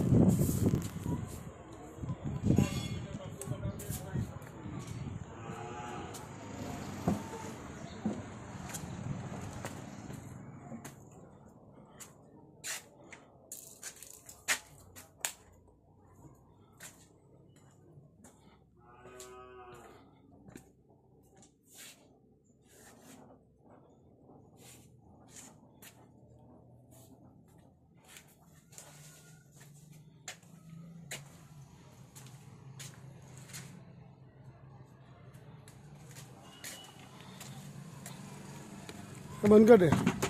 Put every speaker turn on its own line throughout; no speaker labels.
बंद कर दे।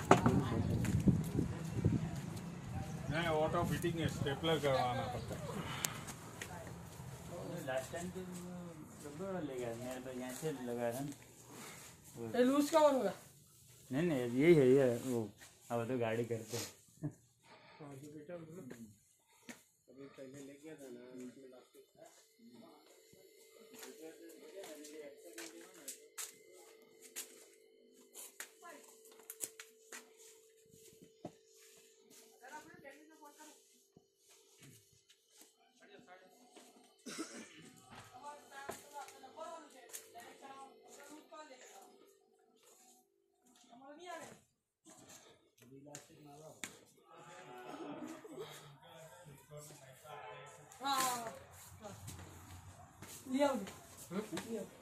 नहीं, ऑटो फिटिंग है, स्टेपलर करवाना पड़ता है।
लास्ट टाइम तो रबड़ ले गया, मेरे तो यहाँ से लगा था।
ये लूज का होगा?
नहीं नहीं, यही है ये वो। अब तो गाड़ी करते हैं।
अभी पहले ले गया था ना, हाँ लिया